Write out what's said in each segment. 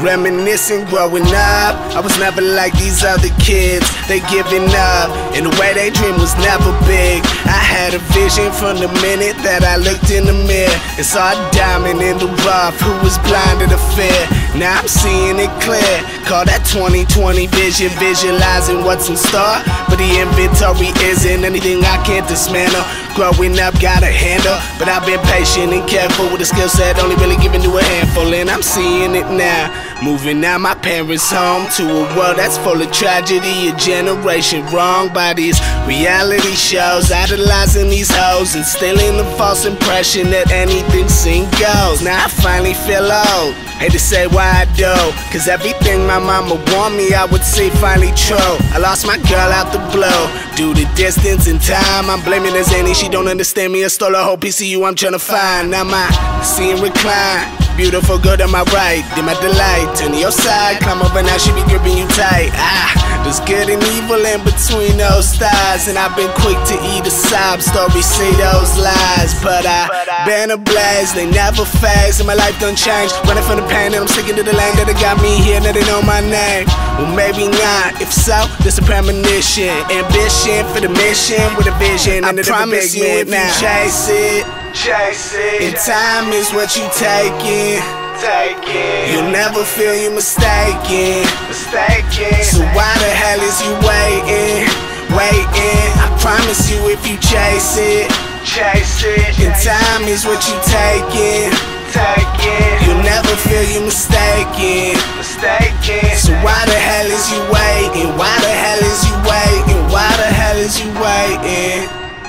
Reminiscing growing up, I was never like these other kids. They giving up, and the way they dream was never big. I had a vision from the minute that I looked in the mirror and saw a diamond in the rough who was blind to the fear. Now I'm seeing it clear, call that 20/20 vision, visualizing what's in store. But the inventory isn't anything I can't dismantle. Growing up got a handle, but I've been patient and careful with a skill set only really given to a handful. And I'm seeing it now, moving out my parents' home to a world that's full of tragedy. A generation wronged by these reality shows, idolizing these hoes, instilling the false impression that anything seen goes. Now I finally feel old, hate to say why I do, cause everything my mama warned me I would see finally true. I lost my girl out the blue, due to distance and time. I'm blaming the Zany, she don't understand me. I stole a whole PCU I'm tryna find. Now my seeing recline, beautiful girl to my right, dim my delight. Turn to your side, climb over now, she be gripping you tight. There's good and evil in between those stars, and I've been quick to eat a sob story, say those lies. But I been a blaze, they never phase, and my life done changed. Running from the pain, and I'm sticking to the lane that got me here, now they know my name. Well, maybe not, if so, this a premonition. Ambition for the mission, with a vision. I promise you if you chase it, and time is what you taking. You'll never feel you mistaken. So why the hell is you waiting? I promise you if you chase it, and time is what you taking. You'll never feel you mistaken. So why the hell is you waiting? Why the hell is you waiting? Why the hell is you waiting?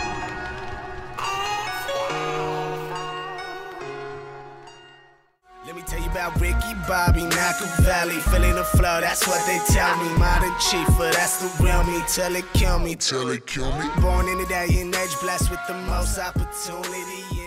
Let me tell you about Ricky Bobby, Machiavelli, feeling the flow, that's what they tell me. Modern Chifa, that's the real me, till it kill me. Born in the day and age, blessed with the most opportunity.